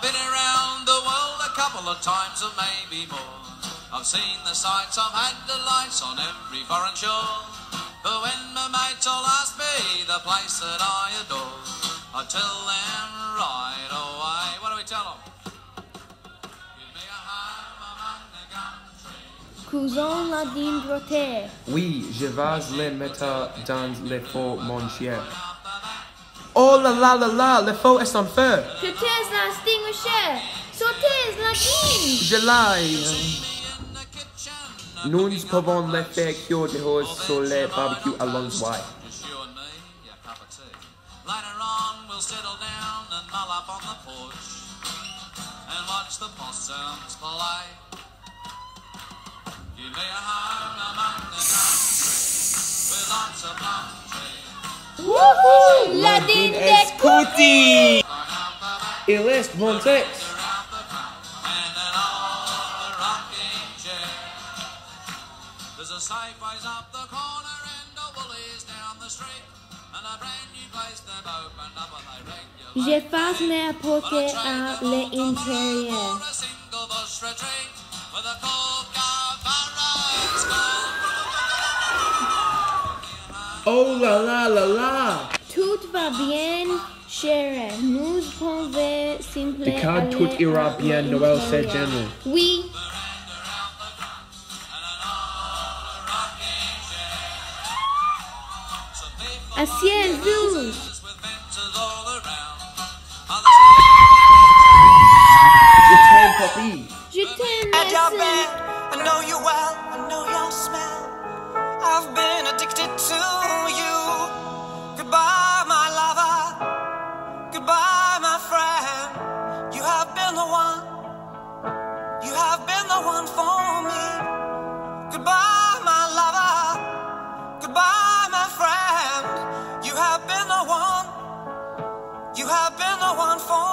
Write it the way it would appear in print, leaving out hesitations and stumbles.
been around the world a couple of times or maybe more. I've seen the sights, I've had the lights on every foreign shore. But when my mates all ask me the place that I adore, I tell them right away. What do we tell them? Give me a home among the gum trees. Cousons la dîme brottée. Oui, je vais les mettre dans le feu, mon chien. Oh la, le feu est en feu. Je taise la extinguisher. Sautez la dîme. Je l'aille. Nous pouvons le faire cuire dehors sur le barbecue à Longsway. Just you and me, a cup of tea. Later on, we'll settle down and mull up on the porch and watch the possums play. Give me a home among the country with lots of plum trees. Woohoo! La dîme des Scooty! Il est mon texte. And an old rocking chair. There's a Safeways up the corner and a Woolies down the street, and a brand new place they've opened up and they regulate. J'efface mes apporter à l'intérieur. For a single bush retreat with a kookaburra's call. Oh la. Tout va bien, chérie. Nous pouvons simplement The card tout ira bien, Noël c'est génial. Oui. Assieds-vous. Je t'aime, Poppy. Je t'aime, At your merci. bed, I know you well, I know your smell. I've been addicted to you. Goodbye, my lover. Goodbye, my friend. You have been the one. You have been the one for me. Goodbye, my lover. Goodbye, my friend. You have been the one. You have been the one for me.